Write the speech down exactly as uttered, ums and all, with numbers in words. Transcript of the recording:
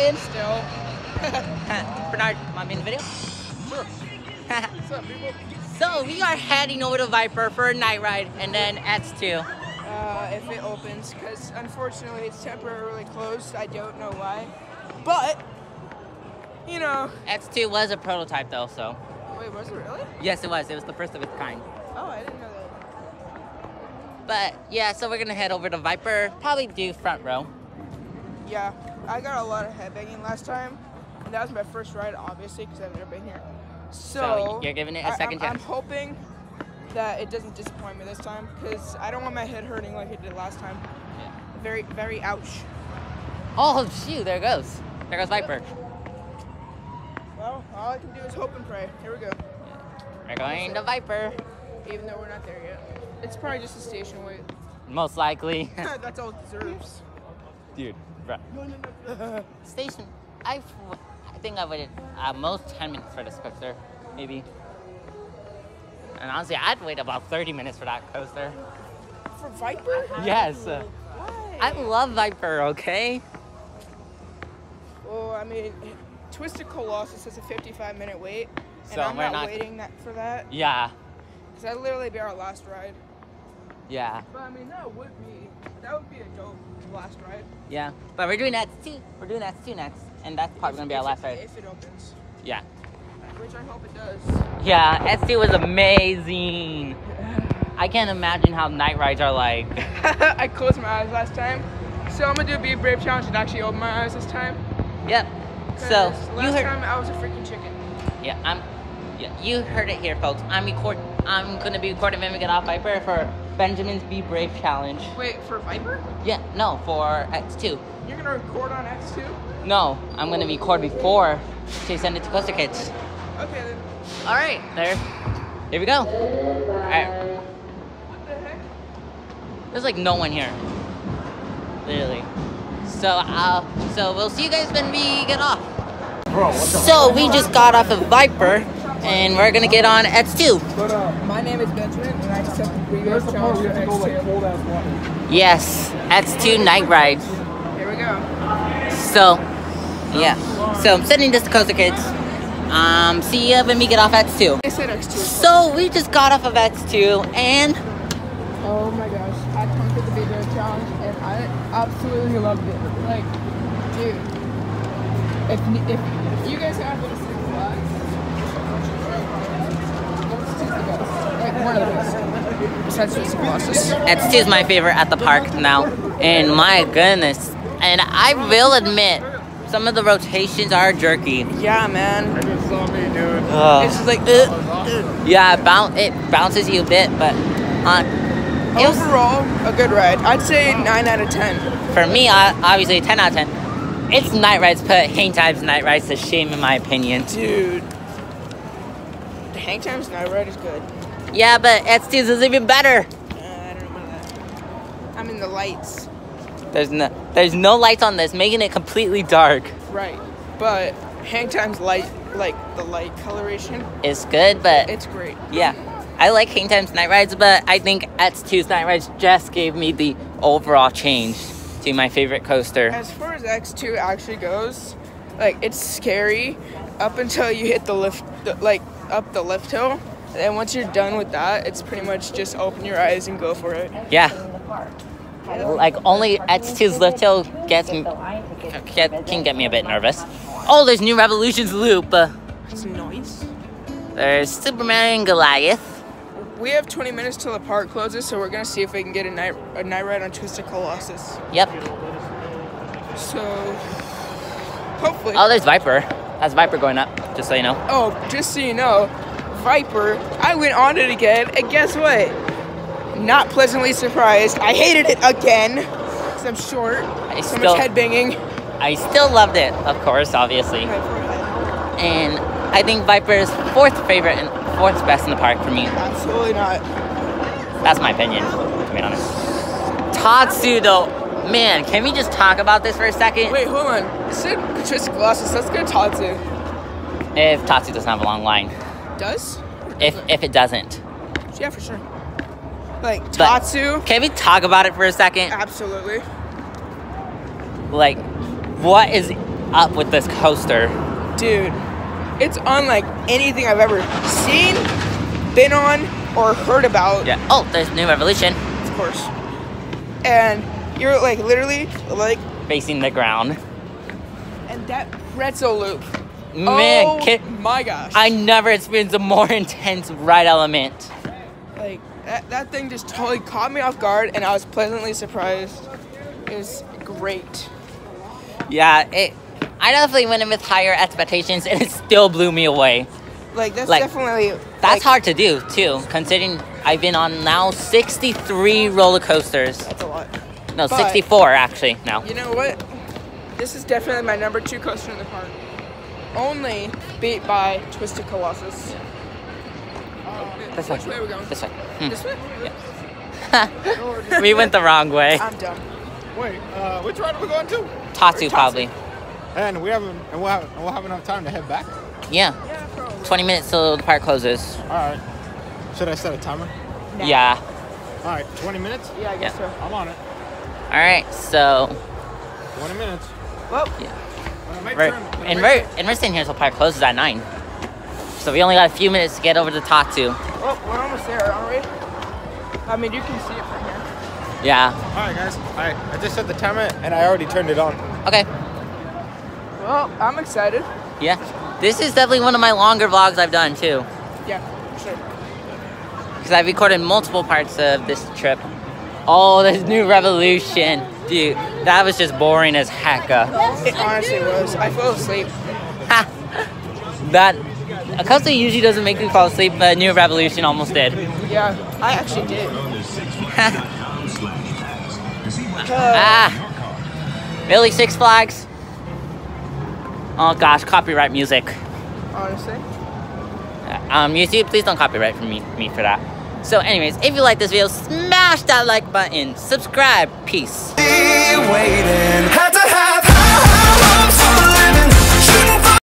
excited? Still. Bernard, want me in the video? What's up, people? So we are heading over to Viper for a night ride, and then X two. Uh, if it opens, because unfortunately it's temporarily closed. I don't know why, but you know. X two was a prototype though, so. Wait, was it really? Yes, it was. It was the first of its kind. Oh, I didn't know that. But yeah, so we're gonna head over to Viper. Probably do front row. Yeah, I got a lot of headbanging last time, and that was my first ride, obviously, because I've never been here. So, So you're giving it a second I, I'm, chance. I'm hoping that it doesn't disappoint me this time, because I don't want my head hurting like it did last time. Yeah. Very, very ouch. Oh shoot! There it goes. There goes Viper. Well, all I can do is hope and pray. Here we go. We're going to Viper. Even though we're not there yet. It's probably just a station wait. Most likely. That's all it deserves. Dude, bro. Station. I, I think I waited at most ten minutes for this coaster, maybe. And honestly, I'd wait about thirty minutes for that coaster. For Viper? Yes. Why? I love Viper, okay? Well, I mean, Twisted Colossus has a fifty-five minute wait, and So I'm we're not, not- waiting that for that, Yeah. because that'd literally be our last ride. Yeah. But I mean, that would be, that would be a dope last ride. Yeah. But we're doing X two. We're doing X two next. And that's probably going to be our last ride. If it opens. Yeah. Which I hope it does. Yeah, X two was amazing. I can't imagine how night rides are like. I closed my eyes last time, so I'm gonna do a Be Brave challenge and actually open my eyes this time. Yep. So, 'Cause you last heard. time I was a freaking chicken. Yeah, I'm. Yeah, you heard it here, folks. I'm record. I'm gonna be recording when we get off Viper for Benjamin's Be Brave challenge. Wait, for Viper? Yeah, no, for X two. You're gonna record on X two? No, I'm gonna record before to send it to Coaster Kids. Okay then. All right, there. Here we go. All right. What the heck? There's like no one here. Literally. So, uh, so we'll see you guys when we get off. So we just got off of Viper, and we're gonna get on X two. My name is Benjamin, and I just have to Be Brave challenge for X two. Yes, X two night ride. Here we go. So, yeah. So I'm sending this to Coaster Kids. Um, see ya when we get off X two. I said X two. So we just got off of X two, and Oh my gosh, I conquered the Be Brave challenge, and I absolutely loved it. Like, dude, if if you guys have been to Six Flags, what's the best? Like one of the best. Besides Twisted Colossus. X two is my favorite at the park now. And my goodness, and I will admit, some of the rotations are jerky. Yeah, man. Ugh. It's just like, uh, uh. Yeah, it, boun- it bounces you a bit, but uh, it was, Overall, a good ride. I'd say nine out of ten. for me, uh, obviously ten out of ten. It's night rides, put Hang Time's night rides to shame in my opinion. Dude. The Hang Time's night ride is good. Yeah, but X two's is even better. Uh, I don't know about that. I mean, the lights. There's no, there's no lights on this, making it completely dark. Right. But Hang Time's light, like the light coloration, It's good, but it's great. yeah. I like Hang Time's night rides, but I think X two's night rides just gave me the overall change to my favorite coaster. As far as X two actually goes, like, it's scary up until you hit the lift, the, like, up the lift hill. And once you're done with that, it's pretty much just open your eyes and go for it. Yeah. Like, only X two's lift hill gets me, get, can get me a bit nervous. Oh, there's New Revolutions Loop. Uh, It's nice. there's Superman and Goliath. We have twenty minutes till the park closes, so we're gonna see if we can get a night a night ride on Twisted Colossus. Yep. So hopefully. Oh, there's Viper. That's Viper going up, just so you know. Oh, just so you know, Viper. I went on it again, and guess what? Not pleasantly surprised. I hated it again because I'm short. I so still- much headbanging. I still loved it, of course, obviously. And I think Viper is fourth favorite and fourth best in the park for me. Absolutely not. That's my opinion, to be honest. Tatsu, though. Man, can we just talk about this for a second? Wait, hold on. You said Twisted Colossus. Let's go Tatsu. If Tatsu doesn't have a long line. Does? If if it doesn't. Yeah, for sure. Like, Tatsu. Can we talk about it for a second? Absolutely. Like, what is up with this coaster. Dude, it's unlike anything I've ever seen, been on, or heard about. Yeah. Oh, there's New Revolution. Of course. And you're like literally like Facing the ground. and that pretzel loop. Man, oh kid, my gosh. I never experienced a more intense ride element. Like that, that thing just totally caught me off guard, and I was pleasantly surprised. It was great. Yeah, it. I definitely went in with higher expectations, and it still blew me away. Like that's Like, definitely That's like, hard to do too, considering I've been on now sixty-three roller coasters. That's a lot. No, But- sixty-four actually now. You know what? This is definitely my number two coaster in the park. Only beat by Twisted Colossus. This Which way. way are we going? This way. Hmm. This way? Yeah. We went the wrong way. I'm dumb. Wait, uh, which ride are we going to? Tatsu probably. And we haven't, and we'll have, and we'll have enough time to head back. Yeah. Yeah, probably. twenty minutes till the park closes. All right. Should I set a timer? Nah. Yeah. All right, twenty minutes. Yeah, I guess Yeah. so. I'm on it. All right. So twenty minutes. Well, Uh, make we're, turn. Uh, and make we're and we're staying here till park closes at nine. So we only got a few minutes to get over to Tatsu. well, we're almost there, aren't we? I mean, you can see it from here. Yeah. All right, guys. All right, I just set the timer and I already turned it on. Okay. Well, I'm excited. Yeah. This is definitely one of my longer vlogs I've done too, Yeah, for sure. because I've recorded multiple parts of this trip. Oh, this New Revolution, dude. That was just boring as heck. Uh. It honestly was. I fell asleep. Ha! That a coaster usually doesn't make me fall asleep, but New Revolution almost did. Yeah, I actually did. Uh, Ah, really, Six Flags? Oh gosh, copyright music. honestly. Um, YouTube, please don't copyright for me, me for that. So, anyways, if you like this video, smash that like button, subscribe, peace. Waiting